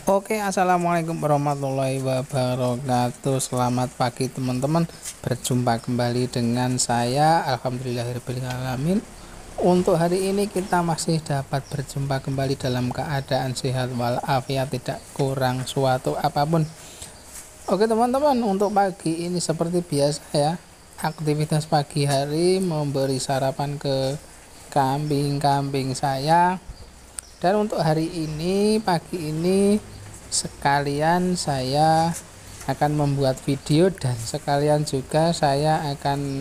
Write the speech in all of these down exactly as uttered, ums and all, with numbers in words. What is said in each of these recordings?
Oke, assalamualaikum warahmatullahi wabarakatuh. Selamat pagi teman-teman. Berjumpa kembali dengan saya. Alhamdulillahirobbilalamin. Untuk hari ini kita masih dapat berjumpa kembali dalam keadaan sehat walafiat, tidak kurang suatu apapun. Oke teman-teman, untuk pagi ini seperti biasa ya, aktivitas pagi hari memberi sarapan ke kambing-kambing saya. Dan untuk hari ini, pagi ini sekalian saya akan membuat video dan sekalian juga saya akan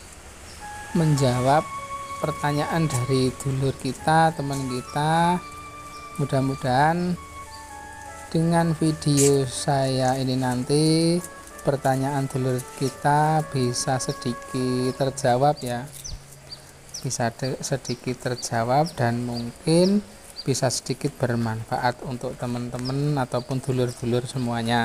menjawab pertanyaan dari dulur kita, teman kita. Mudah-mudahan dengan video saya ini nanti pertanyaan dulur kita bisa sedikit terjawab ya, bisa sedikit terjawab dan mungkin bisa sedikit bermanfaat untuk teman-teman ataupun dulur-dulur semuanya.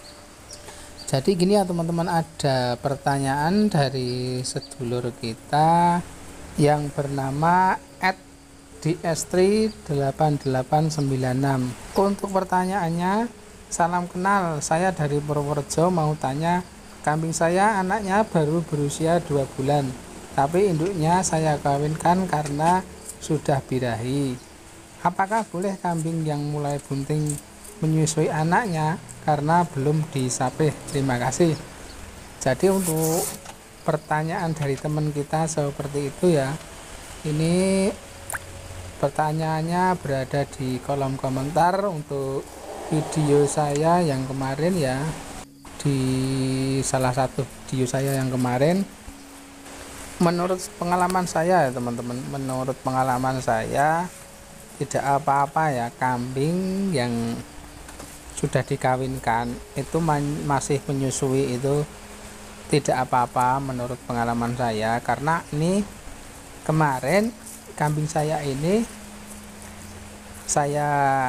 Jadi gini ya teman-teman, ada pertanyaan dari sedulur kita yang bernama at d s tri delapan delapan sembilan enam. Untuk pertanyaannya, salam kenal, saya dari Purworejo, mau tanya, kambing saya anaknya baru berusia dua bulan, tapi induknya saya kawinkan karena sudah birahi. Apakah boleh kambing yang mulai bunting menyusui anaknya karena belum disapih? Terima kasih. Jadi untuk pertanyaan dari teman kita seperti itu ya, ini pertanyaannya berada di kolom komentar untuk video saya yang kemarin ya, di salah satu video saya yang kemarin. Menurut pengalaman saya ya teman-teman, menurut pengalaman saya tidak apa-apa ya, kambing yang sudah dikawinkan itu masih menyusui itu tidak apa-apa menurut pengalaman saya. Karena ini kemarin kambing saya ini saya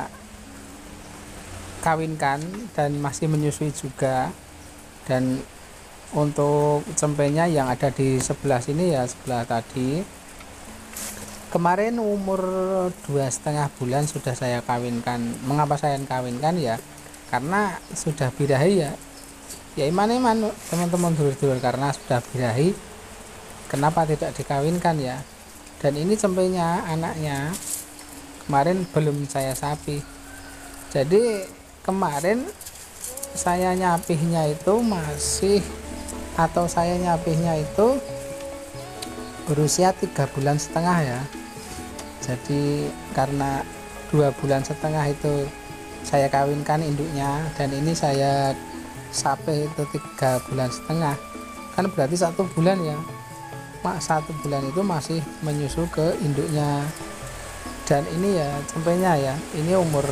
kawinkan dan masih menyusui juga. Dan untuk cempenya yang ada di sebelah sini ya, sebelah tadi, kemarin umur dua setengah bulan sudah saya kawinkan. Mengapa saya kawinkan ya? Karena sudah birahi ya. Ya iman-iman teman-teman dulur-dulur, karena sudah birahi, kenapa tidak dikawinkan ya? Dan ini cempenya anaknya kemarin belum saya sapi. Jadi kemarin saya nyapihnya itu masih atau saya nyapihnya itu berusia tiga bulan setengah ya. Jadi karena dua bulan setengah itu saya kawinkan induknya, dan ini saya sapeh itu tiga bulan setengah, kan berarti satu bulan ya. Mak satu bulan itu masih menyusu ke induknya. Dan ini ya cempenya ya, ini umur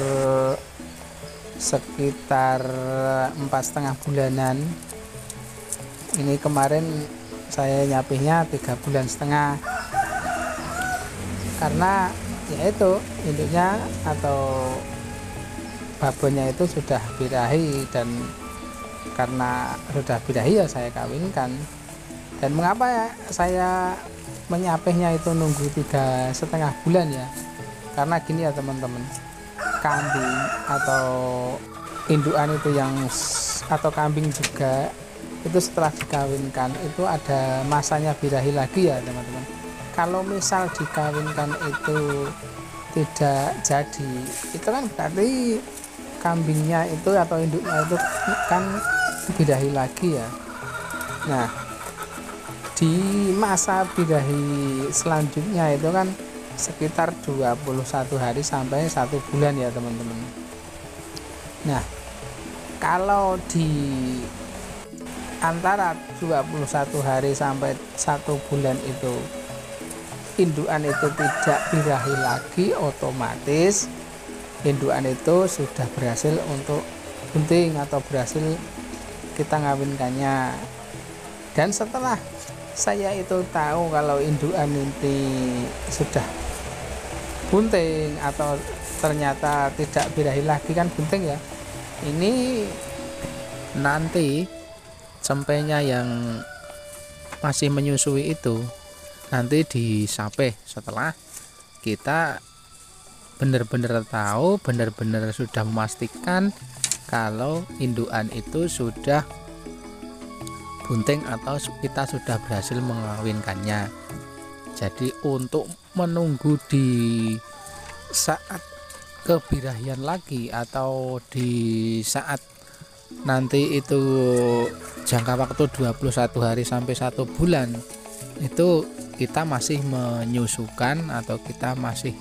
sekitar empat setengah bulanan. Ini kemarin saya nyapihnya tiga bulan setengah, karena yaitu induknya atau babonnya itu sudah birahi, dan karena sudah birahi ya saya kawinkan. Dan mengapa ya saya menyapihnya itu nunggu tiga setengah bulan ya, karena gini ya teman-teman, kambing atau indukan itu yang atau kambing juga itu setelah dikawinkan itu ada masanya birahi lagi ya teman-teman. Kalau misal dikawinkan itu tidak jadi, itu kan berarti kambingnya itu atau induknya itu kan birahi lagi ya. Nah, di masa birahi selanjutnya itu kan sekitar dua puluh satu hari sampai satu bulan ya teman-teman. Nah, kalau di antara dua puluh satu hari sampai satu bulan itu indukan itu tidak birahi lagi, otomatis indukan itu sudah berhasil untuk bunting atau berhasil kita ngawinkannya. Dan setelah saya itu tahu kalau indukan ini sudah bunting atau ternyata tidak birahi lagi, kan bunting ya, ini nanti cempenya yang masih menyusui itu nanti disapeh setelah kita benar-benar tahu, benar-benar sudah memastikan kalau indukan itu sudah bunting atau kita sudah berhasil mengawinkannya. Jadi untuk menunggu di saat kebirahian lagi atau di saat nanti itu jangka waktu dua puluh satu hari sampai satu bulan, itu kita masih menyusukan atau kita masih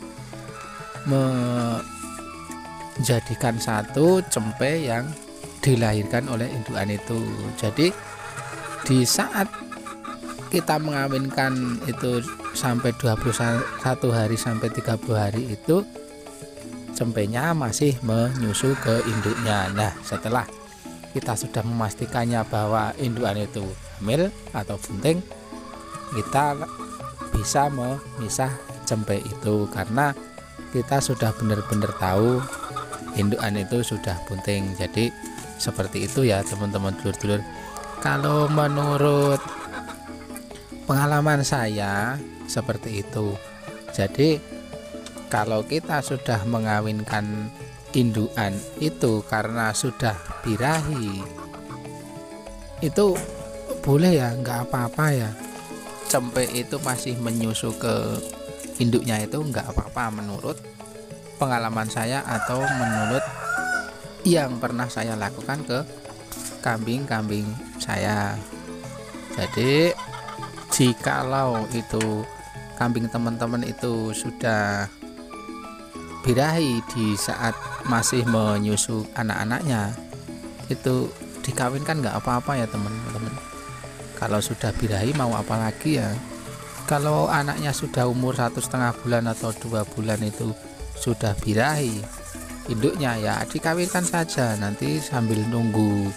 menjadikan satu cempe yang dilahirkan oleh indukan itu. Jadi di saat kita mengawinkan itu sampai dua puluh satu hari sampai tiga puluh hari itu cempenya masih menyusu ke induknya. Nah, setelah kita sudah memastikannya bahwa indukan itu hamil atau bunting, kita bisa memisah cempe itu karena kita sudah benar-benar tahu indukan itu sudah bunting. Jadi seperti itu ya teman-teman dulur-dulur. Kalau menurut pengalaman saya seperti itu. Jadi kalau kita sudah mengawinkan indukan itu karena sudah birahi, itu boleh ya, nggak apa-apa ya, cempe itu masih menyusu ke induknya, itu nggak apa-apa menurut pengalaman saya atau menurut yang pernah saya lakukan ke kambing-kambing saya. Jadi jikalau itu kambing teman-teman itu sudah birahi di saat masih menyusu anak-anaknya, itu dikawinkan nggak apa-apa ya teman-teman. Kalau sudah birahi mau apa lagi ya. Kalau anaknya sudah umur satu setengah bulan atau dua bulan itu sudah birahi induknya, ya dikawinkan saja. Nanti sambil nunggu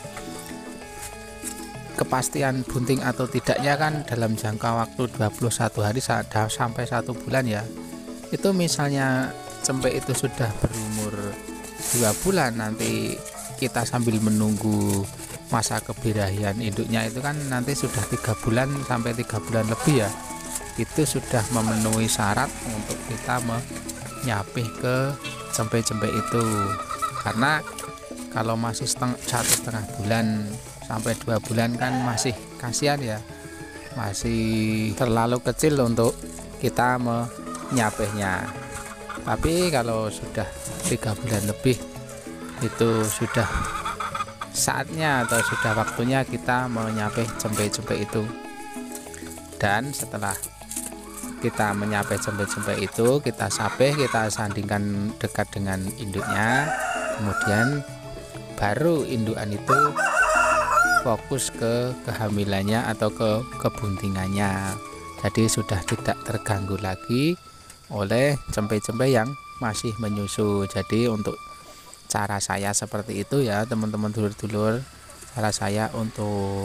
kepastian bunting atau tidaknya kan dalam jangka waktu dua puluh satu hari sampai satu bulan ya. Itu misalnya cempe itu sudah berumur dua bulan, nanti kita sambil menunggu masa kebirahian induknya itu kan nanti sudah tiga bulan sampai tiga bulan lebih ya. Itu sudah memenuhi syarat untuk kita menyapih ke cempe-cempe itu. Karena kalau masih seteng satu setengah bulan sampai dua bulan kan masih kasihan ya, masih terlalu kecil untuk kita menyapihnya. Tapi kalau sudah tiga bulan lebih, itu sudah saatnya atau sudah waktunya kita menyapih cempe-cempe itu. Dan setelah kita menyapih cempe-cempe itu, kita sapih, kita sandingkan dekat dengan induknya, kemudian baru indukan itu fokus ke kehamilannya atau ke kebuntingannya. Jadi sudah tidak terganggu lagi oleh cempe-cempe yang masih menyusu. Jadi untuk cara saya seperti itu ya teman-teman dulur-dulur, cara saya untuk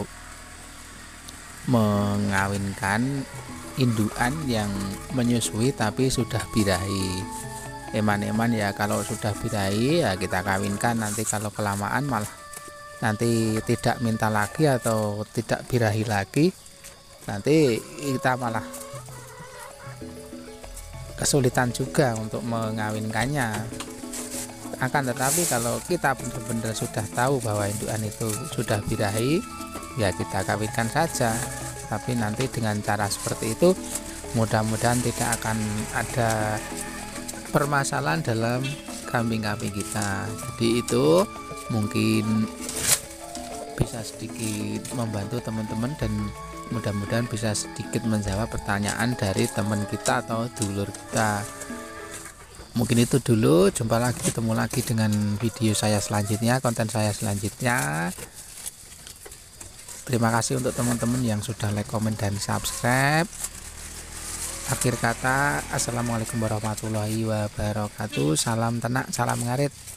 mengawinkan indukan yang menyusui tapi sudah birahi. Eman-eman ya kalau sudah birahi ya kita kawinkan, nanti kalau kelamaan malah nanti tidak minta lagi atau tidak birahi lagi, nanti kita malah kesulitan juga untuk mengawinkannya. Akan tetapi kalau kita benar-benar sudah tahu bahwa indukan itu sudah birahi, ya kita kawinkan saja. Tapi nanti dengan cara seperti itu mudah-mudahan tidak akan ada permasalahan dalam kambing-kambing kita. Jadi itu mungkin bisa sedikit membantu teman-teman dan mudah-mudahan bisa sedikit menjawab pertanyaan dari teman kita atau dulur kita. Mungkin itu dulu, jumpa lagi, ketemu lagi dengan video saya selanjutnya, konten saya selanjutnya. Terima kasih untuk teman-teman yang sudah like, komen, dan subscribe. Akhir kata, assalamualaikum warahmatullahi wabarakatuh. Salam tenak, salam ngarit.